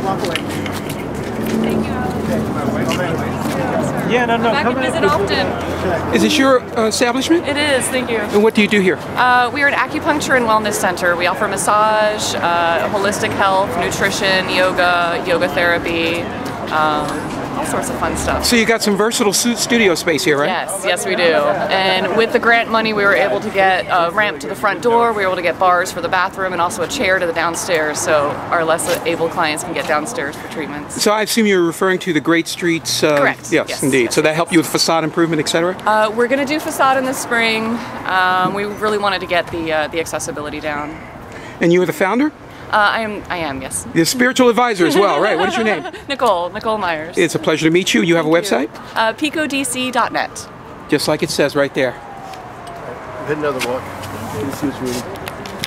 walk away. Thank you. Yeah, no. Back and visit often. Is this your establishment? It is, thank you. And what do you do here? We are an acupuncture and wellness center. We offer massage, holistic health, nutrition, yoga therapy, all sorts of fun stuff. So you got some versatile studio space here, right? Yes, we do. And with the grant money, we were able to get a ramp to the front door. We were able to get bars for the bathroom and also a chair to the downstairs, so our less able clients can get downstairs for treatments. So I assume you're referring to the Great Streets. Correct. Yes, indeed. Yes, so that helped you with facade improvement, etc. We're going to do facade in the spring. We really wanted to get the accessibility down. And you were the founder? I am, yes. You're a spiritual advisor as well, right? What is your name? Nicole Myers. It's a pleasure to meet you. You have a website? PicoDC.net. Just like it says right there. Hit another walk.